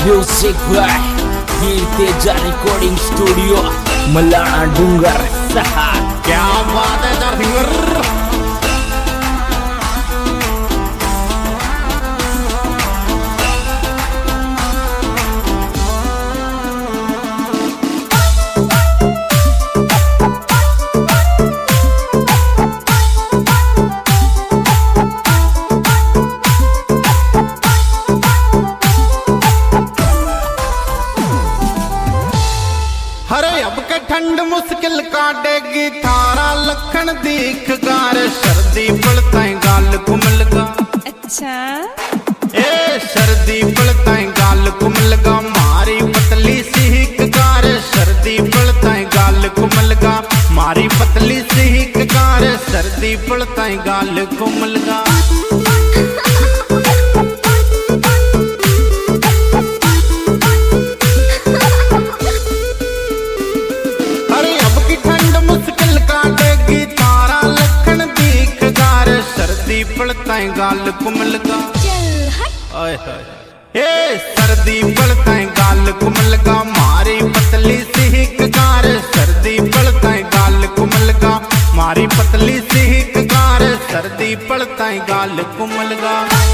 Music by कीर्तेजा recording studio Malana Dungar 6। क्या बात है दरसिंगर। ठंड मुश्किल काटेगी थारा लखन दीख गार सर्दी पड़ताई गाल कुमलगा। अच्छा ए सर्दी पड़ताई गाल कुमलगा मारी पतली सीख गार सर्दी पड़ताई गाल कुमलगा मारी पतली सीख गार सर्दी पड़ताई गाल कुमलगा। पड़ताई गाल कुमलगा आय हाय ए सर्दी पड़ताई गाल कुमलगा मारी पतली सीख गार सर्दी पड़ताई गाल कुमलगा मारी पतली सीख गार सर्दी पड़ताई गाल कुमलगा।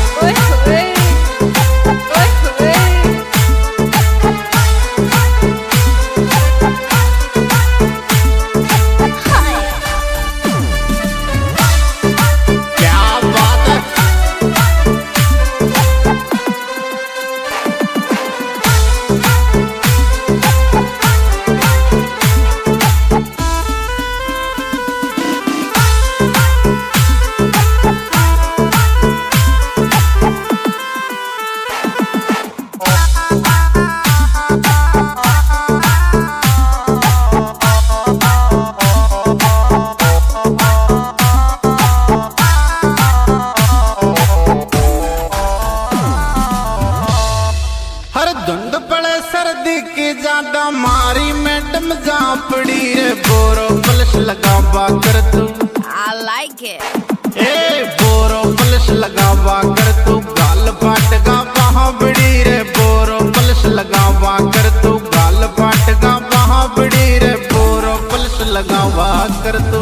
ज्यादा मारी मैडम जा पड़ी रे बोरो पलश लगावा कर तू I like it। ए बोरो पलश लगावा कर तू गाल फाटगा वहाँ बड़ी रे बोरो पलश लगावा कर तू गाल फाटगा वहाँ बड़ी रे बोरो पलश लगावा कर तू।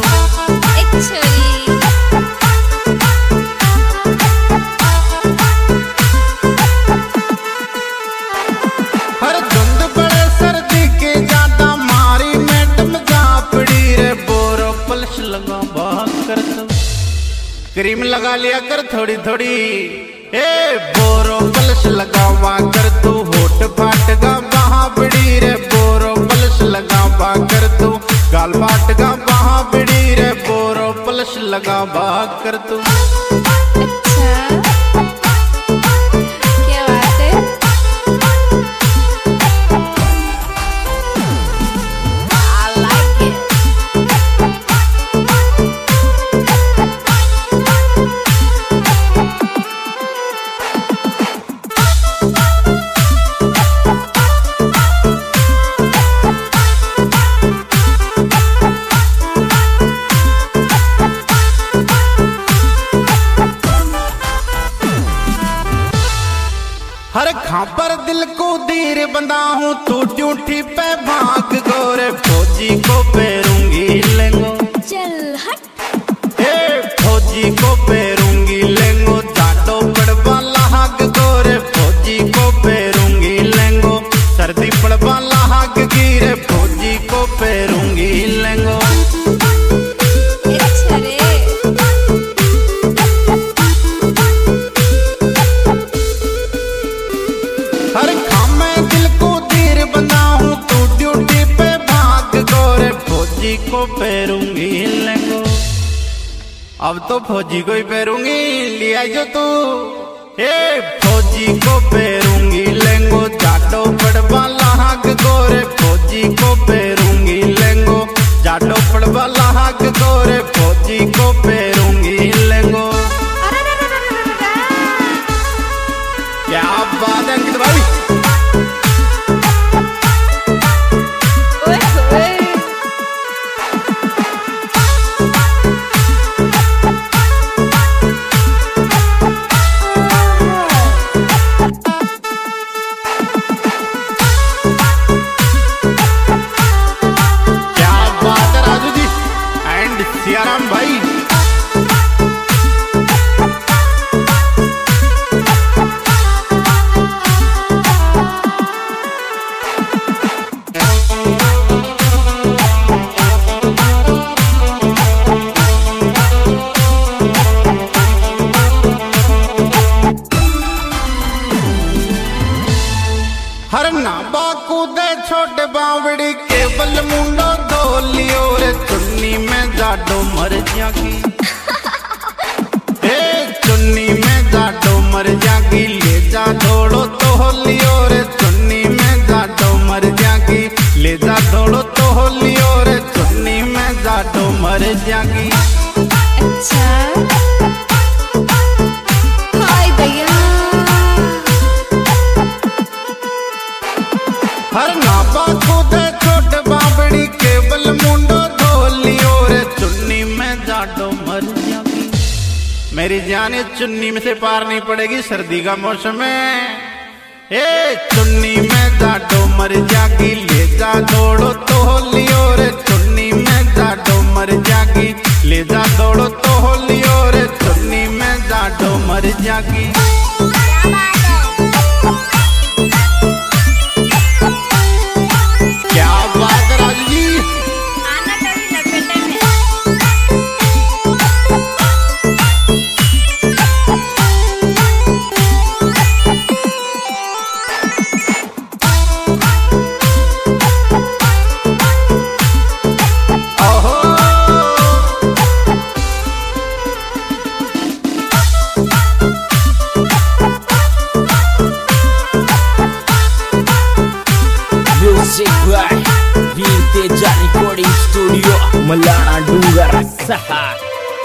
क्रीम लगा लिया कर थोड़ी थोड़ी ए बोरो पलश लगावा कर तू होठ फाटगा वहाँ बड़ी रे बोरो पलश लगावा कर तू गाल फाटगा वहाँ बड़ी रे बोरो पलश लगावा कर तू। हर खापर दिल को धीर बंदा हूँ तू ड्यूटी पे भाग गोरे फौजी को पेरूंगी लेंगो चल हट ए फौजी को पेरूंगी लेंगो जाडो पड़वा लाग गोरे फौजी को पेरूंगी लेंगो सर्दी पड़वा लाग गिरे फौजी को पेरूंगी लेंगो। को पेरूंगी लेंगो अब तो फौजी को ही पेरूंगी लिया जो तू ए फौजी को पेरूंगी लेंगो जाटो पड़वा लाग गोरे फौजी को पेरूंगी लेंगो जाटो पड़वा लाग गोरे फौजी को पेरूंगी लेंगो। क्या बात है अंकित भाई। हर ना बाकू दे छोटे बावड़ी केवल मुंडो धोलियो रे चुन्नी में जाडो मर जागी चुन्नी में जाडो मर जागी ले जा दौड़ो तो होलियो रे चुन्नी में जाडो मर जागी ले जा दौड़ो तो होलियो रे चुन्नी में जाडो मर जागी। अच्छा हाय भैया हर नापा खुद छोट बाबड़ी केवल मुंडो धोलियो रे चुन्नी में जाडो मर जागी। मेरी जान चुन्नी में से पार नहीं पड़ेगी सर्दी का मौसम है। चुन्नी में जाडो मर जागी ले जा दौड़ो तो होलियो रे चुन्नी में जाडो मर जागी ले जा दौड़ो तो होलियो रे चुन्नी में जाडो मर जागी। क्या बात है राजू जी। वीर तेजा रिकॉर्डिंग स्टूडियो मलाना डूंगर सहार।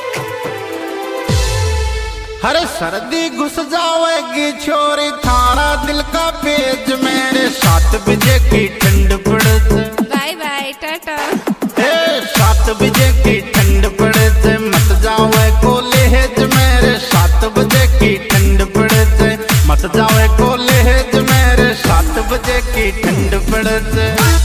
हर सर्दी घुस जाएगी छोरी थारा दिल का पेज मेरे 7 बजे की ठंड पड़े बाय बाय टाटा 7 बजे की ठंड पड़े मत जावे को लेज मेरे 7 बजे की ठंड पड़े मत जावे को लेज मेरे 7 बजे की ठंड पड़े।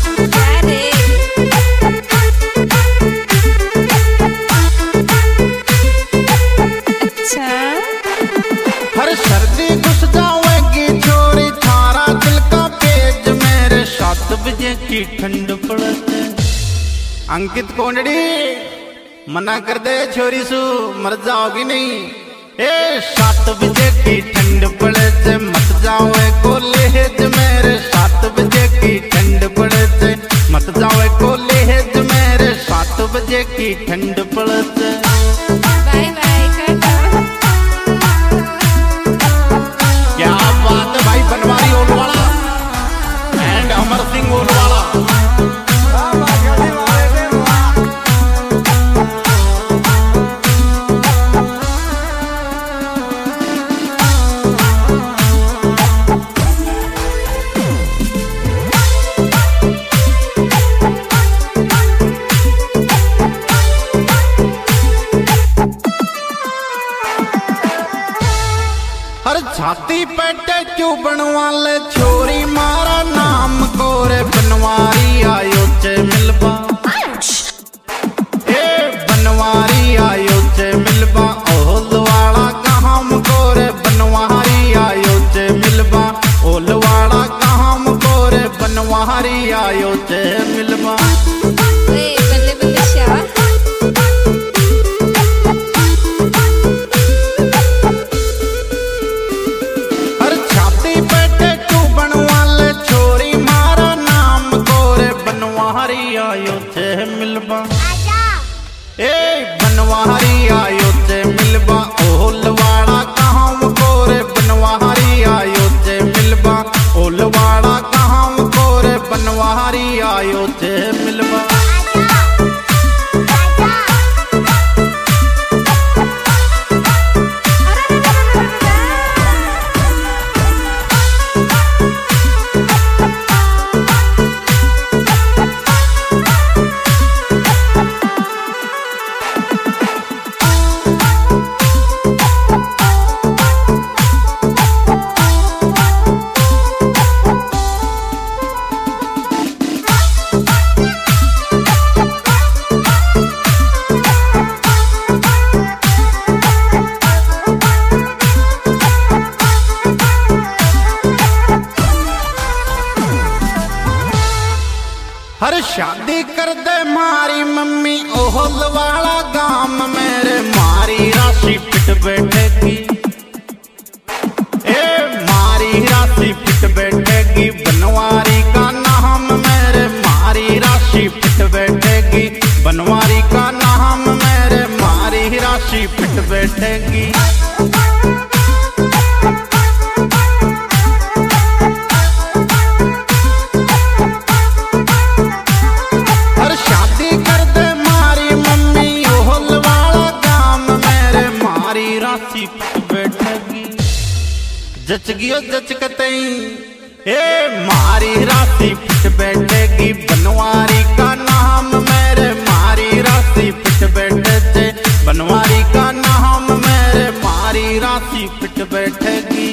हर सर्दी घुस जाएगी छोरी थारा दिल का पेज मेरे 7 बजे की ठंड पड़े। अंकित कोंडड़ी मना कर दे छोरी सु मर जाओगी नहीं 7 बजे की ठंड पड़े मत जाओ को लेज मेरे 7 बजे की ठंड पड़े मत जाओ को लेज मेरे 7 बजे की ठंड पड़े। Bye bye tata. क्या बात है भाई बनवारी ओलवाड़ा एंड अमर सिंह ओलवाड़ा। हर छाती पेटे क्यों बनवाले छोरी मारा नाम कोरे बनवारी आयो चे मिलबा बनवारी आयो चे मिलबा ओलवाड़ा काम कोरे बनवारी आयो चे मिलबा ओलवाड़ा काम कोरे बनवारी आयो चे मिलबा। बल्ले बल्ले श्यावा बनवारी आयो चे मिलबा ओलवाड़ा काम कोरे बनवारी आयो चे मिलबा ओलवाड़ा काम कोरे बनवारी आयो चे मिलबा। हर शादी कर दे मारी मम्मी ओहलवाड़ा गांव मेरे मारी राशि पिट बैठेगी मारी राशि पिट बैठेगी बनवा जच गियो जचकते ए मारी राशि फिट बैठेगी बनवारी का नाम मेरे, मारी राशि फिट बैठे बनवारी का नाम मेरे, मारी राशि फिट बैठेगी।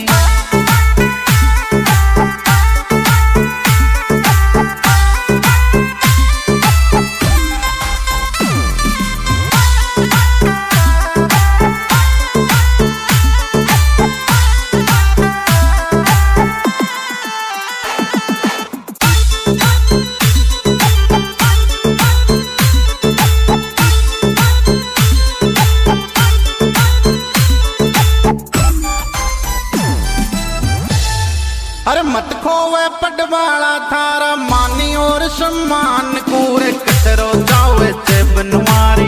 अरे मत खोवे पटवाला थारा मानी और सम्मान कूरे कतरो जावे चे बनवारी,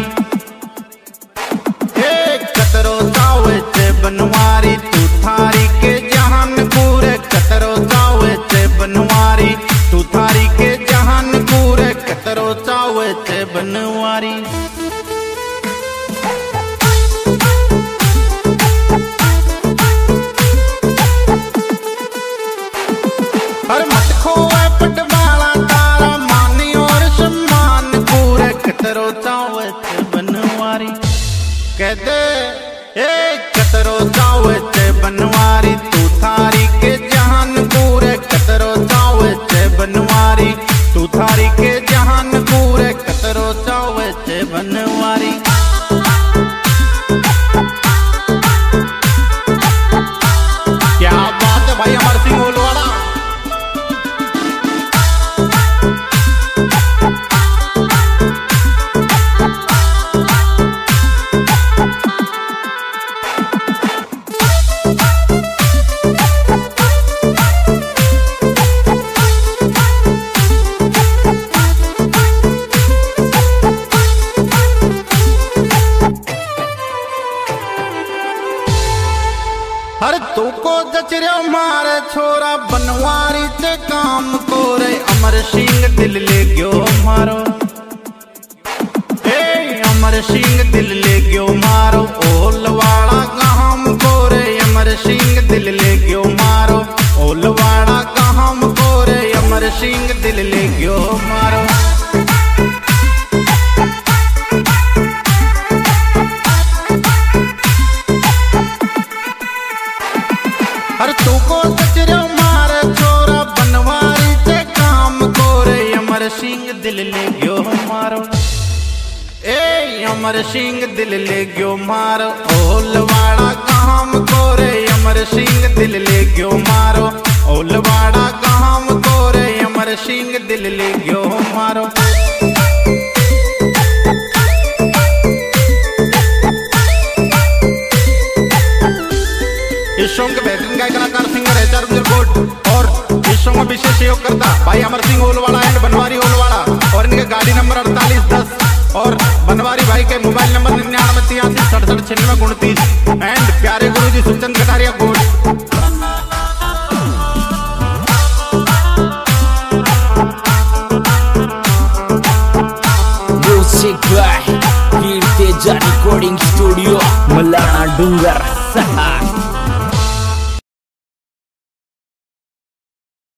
कतरो जावे चे बनवारी तू थारी के जहान कूरे, कतरो जावे चे बनवारी तू थारी के जहान कूरे, कतरो जावे चे बनवारी। अरे मत खोवे पटवाला तारा मानी और सम्मान कूरे, कतरो जावे चे बनवारी कह दे कतरो जावे चे बनवारी तू थारी के जहान कूरे, कतरो जावे चे बनवारी तू थारी के जहान कूरे, कतरो जावे चे बनवारी। क्या बात है भाई अमर सिंह ओलवाड़ा। हर तू को जचरियो मारे छोरा बनवारी से काम कोरे, अमर सिंह दिल ले गयो मारो, अमर सिंह दिल ले गयो मारो ओलवाड़ा काम कोरे, अमर सिंह दिल ले गयो मारो ओलवाड़ा काम कोरे, अमर सिंह दिल ले गयो मारो। अरे तू को जचरियो मारे छोरा बनवारी से काम कोरे, अमर सिंह दिल ले गयो मारो, अमर सिंह दिल ले गयो मारो ओलवाड़ा काम कोरे, अमर सिंह दिल ले गयो मारो ओलवाड़ा काम कोरे, अमर सिंह दिल ले गयो मारो। इस सॉन्ग के बेहतरीन गायक कलाकार सिंगर एचआर कोट और इस सॉन्ग में विशेष सहयोग करता भाई अमर सिंह ओलवाड़ा एंड बनवारी ओलवाड़ा, और इनके गाड़ी नंबर 4810 और बनवारी भाई के मोबाइल नंबर 9983676929 एंड प्यारे गुरु जी Sukhchand Kataria Kot. Music by Veer Teja recording studio Malana Dungar सहा।